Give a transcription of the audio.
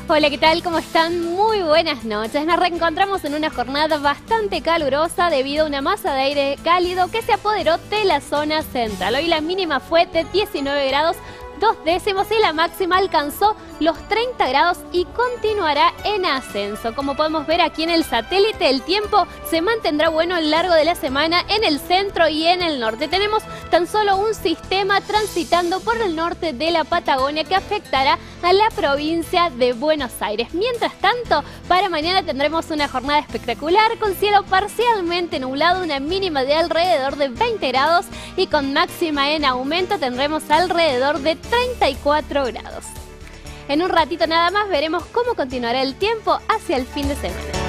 Hola, ¿qué tal? ¿Cómo están? Muy buenas noches. Nos reencontramos en una jornada bastante calurosa debido a una masa de aire cálido que se apoderó de la zona central. Hoy la mínima fue de 19 grados 2 décimos y la máxima alcanzó los 30 grados y continuará en ascenso. Como podemos ver aquí en el satélite, el tiempo se mantendrá bueno a lo largo de la semana en el centro y en el norte. Tenemos tan solo un sistema transitando por el norte de la Patagonia que afectará a la provincia de Buenos Aires. Mientras tanto, para mañana tendremos una jornada espectacular con cielo parcialmente nublado, una mínima de alrededor de 20 grados y con máxima en aumento tendremos alrededor de 34 grados. En un ratito nada más veremos cómo continuará el tiempo hacia el fin de semana.